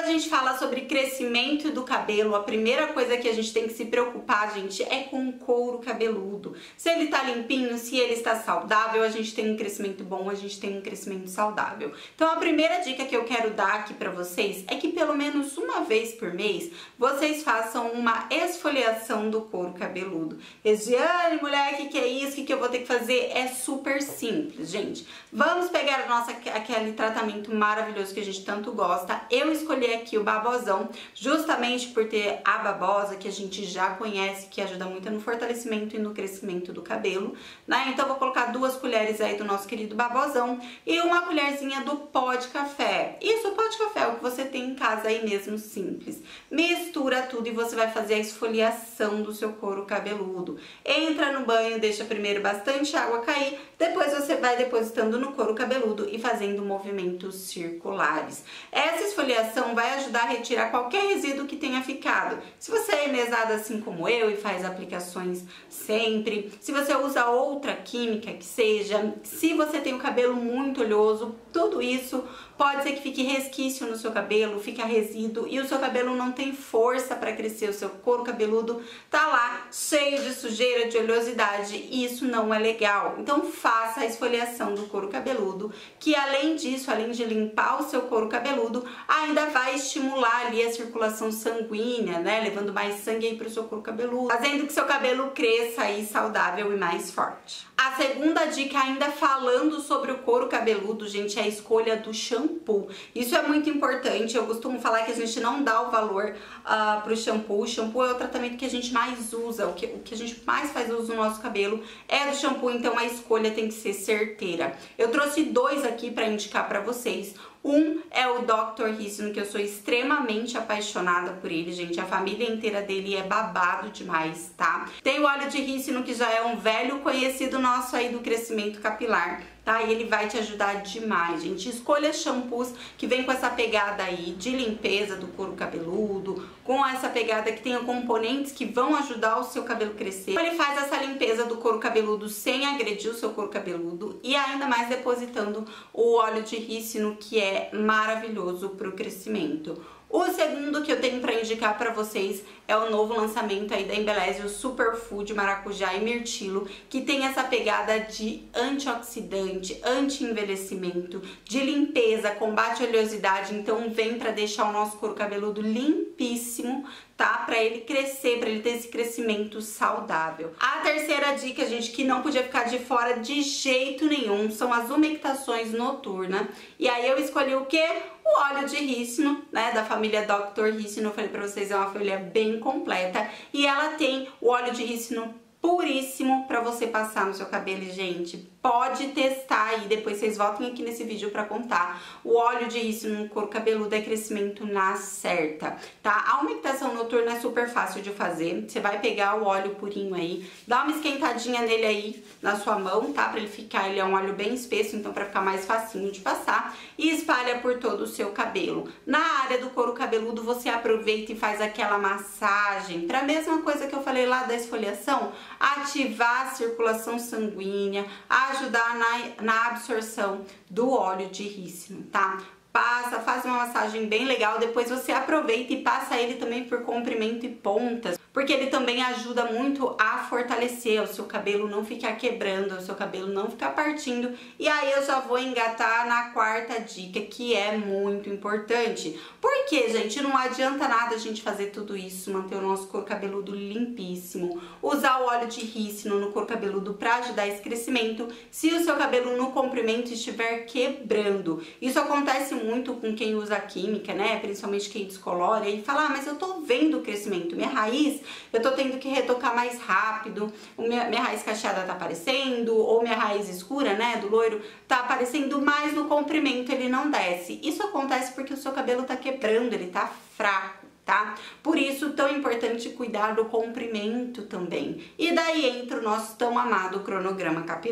a gente fala sobre crescimento do cabelo, a primeira coisa que a gente tem que se preocupar, gente, é com o couro cabeludo. Se ele tá limpinho, se ele está saudável, a gente tem um crescimento bom, a gente tem um crescimento saudável. Então a primeira dica que eu quero dar aqui pra vocês é que pelo menos uma vez por mês vocês façam uma esfoliação do couro cabeludo. Regiane, mulher, o que é isso? O que eu vou ter que fazer? É super simples, gente. Vamos pegar aquele tratamento maravilhoso que a gente tanto gosta. Eu escolhi aqui o babosão, justamente por ter a babosa, que a gente já conhece, que ajuda muito no fortalecimento e no crescimento do cabelo, né? Então, vou colocar 2 colheres aí do nosso querido babosão e uma colherzinha do pó de café. Isso, o pó de café é o que você tem em casa aí mesmo, simples. Mistura tudo e você vai fazer a esfoliação do seu couro cabeludo. Entra no banho, deixa primeiro bastante água cair, depois você vai depositando no couro cabeludo e fazendo movimentos circulares. Essa esfoliação vai ajudar a retirar qualquer resíduo que tenha ficado. Se você é mesada assim como eu e faz aplicações sempre, se você usa outra química que seja, se você tem o cabelo muito oleoso, tudo isso pode ser que fique resquício no seu cabelo, fica resíduo e o seu cabelo não tem força para crescer, o seu couro cabeludo tá lá cheio de sujeira, de oleosidade e isso não é legal. Então faça a esfoliação do couro cabeludo, que além disso, além de limpar o seu couro cabeludo, ainda vai estimular ali a circulação sanguínea, né, levando mais sangue aí pro seu couro cabeludo, fazendo que seu cabelo cresça aí saudável e mais forte. A segunda dica, ainda falando sobre o couro cabeludo, gente, é a escolha do shampoo. Isso é muito importante. Eu costumo falar que a gente não dá o valor pro shampoo. O shampoo é o tratamento que a gente mais usa, o que a gente mais faz uso no nosso cabelo é do shampoo, então a escolha tem que ser certeira. Eu trouxe 2 aqui para indicar para vocês. Um é o Dr. Rícino, que eu sou extremamente apaixonada por ele, gente. A família inteira dele é babado demais, tá? Tem o óleo de rícino, que já é um velho conhecido nosso aí do crescimento capilar, tá? E ele vai te ajudar demais, gente. Escolha shampoos que vem com essa pegada aí de limpeza do couro cabeludo, com essa pegada que tenha componentes que vão ajudar o seu cabelo crescer. Ele faz essa limpeza do couro cabeludo sem agredir o seu couro cabeludo e ainda mais depositando o óleo de rícino, que é maravilhoso para o crescimento. O segundo que eu tenho para indicar para vocês é o novo lançamento aí da Embeleze, o Superfood Maracujá e Mirtilo, que tem essa pegada de antioxidante, anti-envelhecimento, de limpeza, combate à oleosidade, então vem para deixar o nosso couro cabeludo limpíssimo, tá? Para ele crescer, para ele ter esse crescimento saudável. A terceira dica, gente, que não podia ficar de fora de jeito nenhum, são as umectações noturnas. E aí eu escolhi o quê? O óleo de rícino, né, da família Dr. Rícino. Eu falei pra vocês, é uma folha bem completa. E ela tem o óleo de rícino puríssimo pra você passar no seu cabelo, gente. Pode testar aí, depois vocês voltem aqui nesse vídeo pra contar. O óleo de rícino no couro cabeludo é crescimento na certa, tá? A umectação noturna é super fácil de fazer. Você vai pegar o óleo purinho aí, dá uma esquentadinha nele aí na sua mão, tá? Pra ele ficar, ele é um óleo bem espesso, então pra ficar mais facinho de passar. E espalha por todo o seu cabelo. Na área do couro cabeludo, você aproveita e faz aquela massagem. Pra mesma coisa que eu falei lá da esfoliação, ativar a circulação sanguínea, ajudar na absorção do óleo de rícino, tá? Passa, faz uma massagem bem legal, depois você aproveita e passa ele também por comprimento e pontas, porque ele também ajuda muito a fortalecer o seu cabelo, não ficar quebrando, o seu cabelo não ficar partindo. E aí eu já vou engatar na quarta dica, que é muito importante. Porque, gente, não adianta nada a gente fazer tudo isso, manter o nosso couro cabeludo limpíssimo, usar o óleo de rícino no couro cabeludo para ajudar esse crescimento, se o seu cabelo no comprimento estiver quebrando. Isso acontece muito com quem usa química, né? Principalmente quem descolora e fala, ah, mas eu tô vendo o crescimento, minha raiz, eu tô tendo que retocar mais rápido, minha raiz cacheada tá aparecendo, ou minha raiz escura, né, do loiro, tá aparecendo, mas no comprimento ele não desce. Isso acontece porque o seu cabelo tá quebrando, ele tá fraco, tá? Por isso, tão importante cuidar do comprimento também. E daí entra o nosso tão amado cronograma capilar.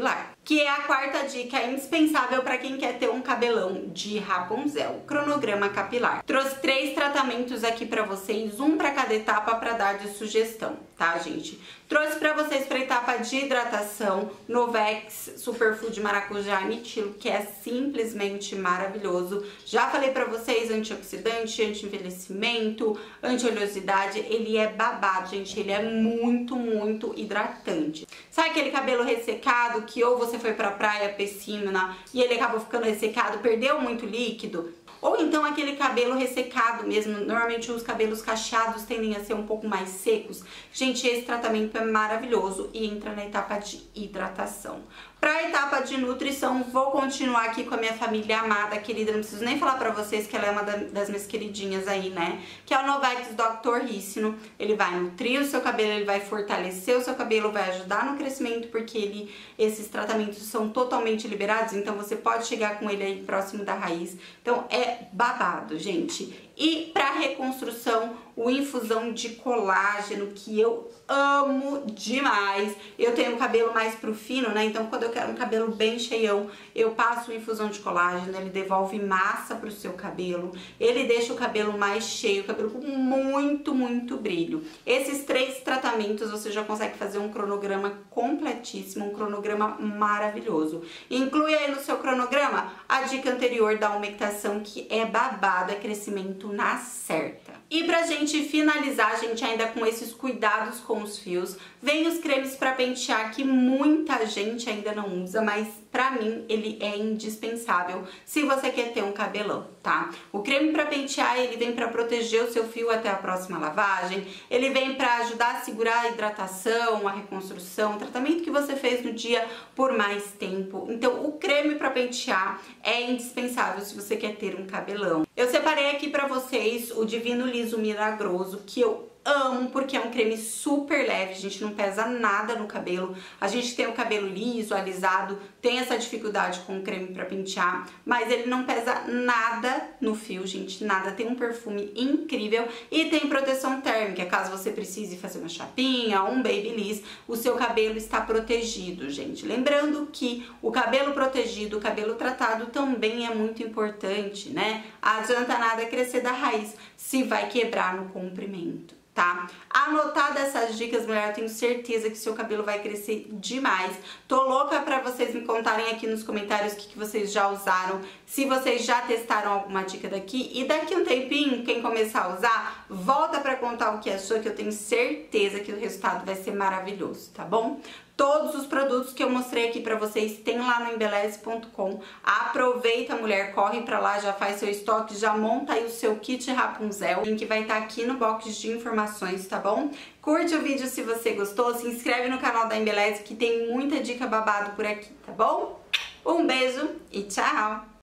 que é a quarta dica indispensável para quem quer ter um cabelão de Rapunzel, cronograma capilar. Trouxe 3 tratamentos aqui para vocês, um para cada etapa para dar de sugestão, tá, gente? Trouxe para vocês para etapa de hidratação, Novex Superfood Maracujá e Mitilo, que é simplesmente maravilhoso. Já falei para vocês, antioxidante, anti-envelhecimento, anti-oleosidade, ele é babado, gente, ele é muito, muito hidratante. Sabe aquele cabelo ressecado que ou você foi pra praia, piscina, e ele acabou ficando ressecado, perdeu muito líquido? Ou então aquele cabelo ressecado mesmo, normalmente os cabelos cacheados tendem a ser um pouco mais secos. Gente, esse tratamento é maravilhoso e entra na etapa de hidratação. Para a etapa de nutrição, vou continuar aqui com a minha família amada, querida, não preciso nem falar pra vocês que ela é uma das minhas queridinhas aí, né? Que é o Novex Dr. Rícino. Ele vai nutrir o seu cabelo, ele vai fortalecer o seu cabelo, vai ajudar no crescimento, porque esses tratamentos são totalmente liberados, então você pode chegar com ele aí próximo da raiz. Então é babado, gente. E para reconstrução, o infusão de colágeno, que eu amo demais. Eu tenho o cabelo mais pro fino, né? Então quando eu quero um cabelo bem cheião, eu passo o infusão de colágeno, ele devolve massa pro seu cabelo, ele deixa o cabelo mais cheio, o cabelo com muito, muito brilho. Esses 3 tratamentos você já consegue fazer um cronograma completíssimo, um cronograma maravilhoso. Inclui aí no seu cronograma a dica anterior da umectação, que é babada, crescimento na certa. E pra gente finalizar, gente, ainda com esses cuidados com os fios, vem os cremes pra pentear que muita gente ainda não usa, mas pra mim ele é indispensável se você quer ter um cabelão, tá? O creme pra pentear, ele vem pra proteger o seu fio até a próxima lavagem, ele vem pra ajudar a segurar a hidratação, a reconstrução, o tratamento que você fez no dia por mais tempo. Então o creme pra pentear é indispensável se você quer ter um cabelão. Eu separei aqui pra vocês o Divino Liso Milagroso, que eu amo, porque é um creme super leve, a gente não pesa nada no cabelo. A gente tem o cabelo liso, alisado, tem essa dificuldade com o creme pra pentear, mas ele não pesa nada no fio, gente, nada. Tem um perfume incrível e tem proteção térmica, caso você precise fazer uma chapinha, um babyliss, o seu cabelo está protegido, gente. Lembrando que o cabelo protegido, o cabelo tratado também é muito importante, né? Adianta nada crescer da raiz se vai quebrar no comprimento, tá? Anotada essas dicas, mulher, eu tenho certeza que seu cabelo vai crescer demais. Tô louca pra vocês me contarem aqui nos comentários o que vocês já usaram, se vocês já testaram alguma dica daqui, e daqui um tempinho, quem começar a usar, volta pra contar o que achou, que eu tenho certeza que o resultado vai ser maravilhoso, tá bom? Todos os produtos que eu mostrei aqui pra vocês tem lá no embeleze.com. Aproveita, mulher, corre pra lá, já faz seu estoque, já monta aí o seu kit Rapunzel. O link vai estar aqui no box de informações, tá bom? Curte o vídeo se você gostou, se inscreve no canal da Embeleze que tem muita dica babado por aqui, tá bom? Um beijo e tchau!